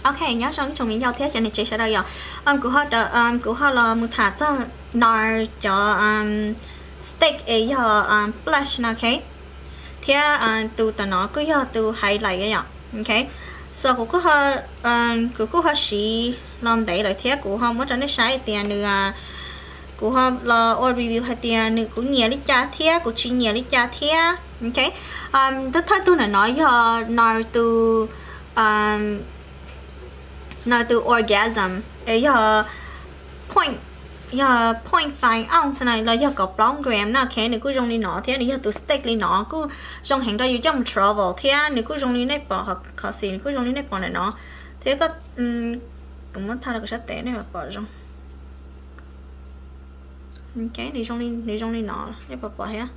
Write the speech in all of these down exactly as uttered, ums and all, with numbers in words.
ok nhớ rằng chúng mình giao thế cho nên chị sẽ đây rồi um của họ um của họ là một thả cho nồi cho um steak ấy giờ um flash ok thế um từ từ nó cứ giờ từ hay lại cái ok sau của họ um của họ xí làm đấy rồi thế của họ mới cho nó sai tiền nữa của họ là order review hay tiền nữa cũng nhiều lý cha thế của chị nhiều lý cha thế ok um tất thắt tôi là nói giờ nói từ um nói từ orgasm ấy giờ point giờ point five ounce này là giờ có bốn gram na ok nếu cứ dùng đi nó thế nếu giờ từ steak đi nó cứ dùng hàng đây dùng travel thế nếu cứ dùng đi này bỏ hoặc khó xí nếu cứ dùng đi này bỏ này nó thế có cũng muốn thay được cái sách té này mà bỏ trong cái đi trong đi đi trong đi nó để bỏ bỏ hết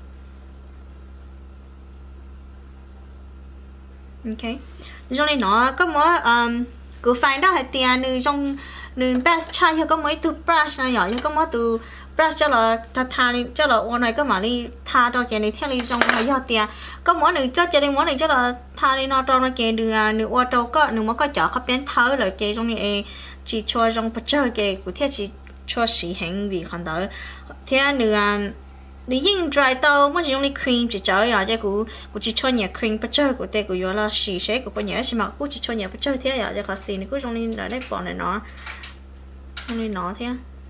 ok đi trong đi nó có mỗi um cứ phải đó hay tiền nữ trong nữ best try có mấy từ brush này nhỏ có mấy từ brush cho là tha tha đi cho là ô này có mà đi tha cho cái này theo đi trong hay do tiền có mỗi nữ có cho đi mỗi này cho là tha đi nó trong nó cái nữ nữ ô tô có nữ mới có chọn có biến tháo rồi cái trong này chỉ cho trong bất chơi cái của thế chỉ cho sĩ hành vì còn đỡ thế nữ đi dùng dry tao mới dùng đi cream chỉ chơi rồi chứ cũng cũng chỉ cho nhà cream bất chơi của tê của yo là xì xé của con nhớ xem mà cũng chỉ cho nhà bất chơi thế rồi chứ khó xì này cũng dùng đi lại đấy bỏ này nó dùng đi nó thế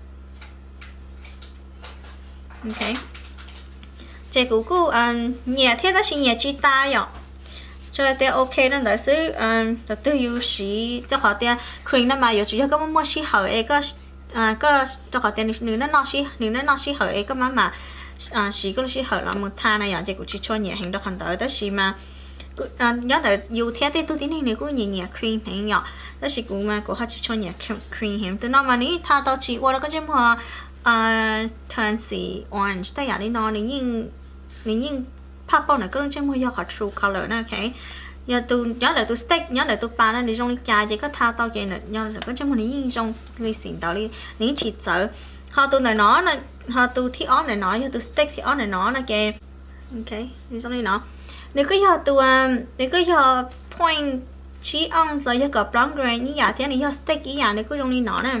ok chị cũng cũng nhà thế đó chỉ nhà chi ta rồi cho tê ok nên đợi xứ đầu tư yêu xí cho họ tê cream nó mà yêu chỉ có mua xí hở ấy có à có cho họ tê nếu nó nó xí nếu nó nó xí hở ấy có mà mà à chỉ có chỉ hỏi là một tha này giờ chỉ cũng chỉ cho nhẹ hành đó còn tới đó chỉ mà nhớ là dù theo thế tôi tính này cũng nhẹ nhẹ cream hay nhỏ đó chỉ cũng mà của họ chỉ cho nhẹ cream hem từ nó mà ní tha tao chỉ qua đó có chấm hoa à tansy orange tại giờ đi nó ní nhưng ní nhưng purple này có chấm hoa do họ true color nè ok giờ tôi nhớ là tôi steak nhớ là tôi pa nó đi trong đi trà chỉ có tha tao vậy nè nhớ là có chấm hoa ní nhưng trong ly xịn tao đi ní chỉ sợ họ tôi nói nó là họ tôi thi on này nói cho tôi steak thì on này nó là kìa ok đi xong đi nó nếu cứ giờ tôi nếu cứ giờ point chỉ on là giờ có brown gray như vậy thế này giờ steak như vậy nếu cứ trong đi nó nè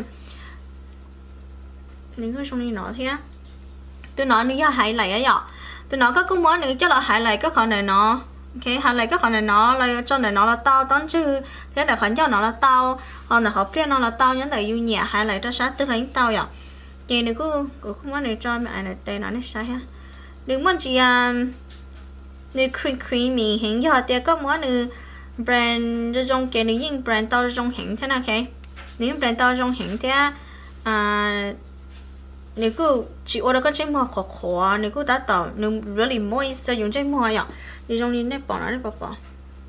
nếu cứ trong đi nó thế tôi nói nếu giờ hãy lại á tôi nói có cái món nữa chắc là hãy lại cái khoản này nó ok hãy lại cái khoản này nó là cho này nó là tao toán chứ thế là khoản cho nó là tao hoặc là họ nó là tao nhắn tại du nhẹ hãy lại cho sát tức là tao vậy vậy nữa cô cô không có để cho mẹ này tên nó sai ha đừng muốn chỉ um nếu cream creamy hiện giờ thì có món nữa brand trong cái này những brand tao trong hiện thế nào cái nếu brand tao trong hiện thế à nếu cô chỉ order cái trái mò khó khó nếu cô đã tao nếu really moist cho dùng trái mò vậy thì trong này nếp bỏ nó nếp bỏ bỏ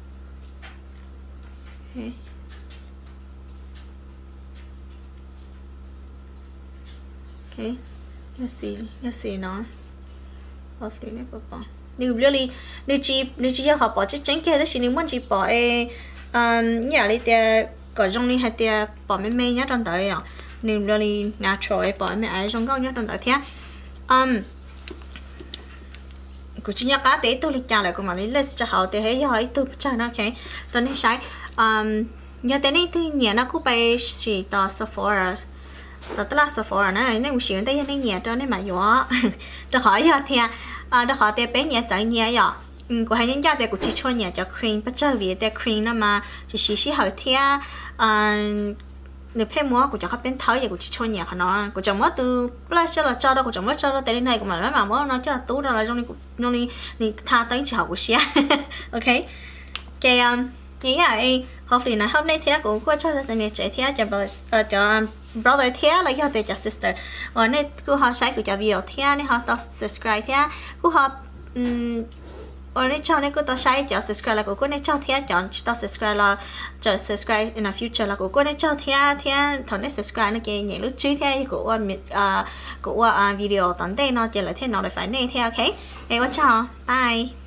okay let's see let's see nó hopefully nó bỏ nếu really nếu chỉ nếu chỉ học bỏ chứ tránh kia đó chỉ nếu muốn chỉ bỏ um nhà đi thì có trong này hay thì bỏ mấy mấy nhá trong tới à nếu really natural bỏ mấy ai trong góc nhá trong tới thế um của chị nhá cá tế tôi lịch trả lại của mà lấy list cho họ thì thấy hỏi tôi trả nó ok cho nên sai um nhà tên này thì nhà nó cũng bay chỉ tao Sephora đó là Sephora này nên một xíu tới này nhẹ cho nên mà gió tôi hỏi giờ thì à tôi hỏi bé nhẹ chạy nhẹ vậy của hai nhân gia thì cũng chỉ cho nhẹ cho cream bắt chơi vì cái cream nó mà chỉ chỉ chỉ hỏi thì à nếu phê mua của cho các bên thấy thì cũng chỉ cho nhẹ nó của chồng mất từ blush cho là cho đâu của chồng mất cho đó tới này của mà mà mới nó cho là tú ra là trong này trong này này tha tới chỉ học của xia ok cái như vậy hopefully là hôm nay thì cũng có cho được nhiều trẻ thì cho cho brother thế là cho để cho sister ở đây cô họ sai của cho video thế này họ tao subscribe thế cô họ ở đây cho nên cô tao sai cho subscribe là cô này cho thế chọn tao subscribe là cho subscribe in the future là cô này cho thế thế thằng này subscribe nó kia nhảy lúc trước thế của của video tận đây nó chỉ là thế nào để phải này thế ok em chào bye.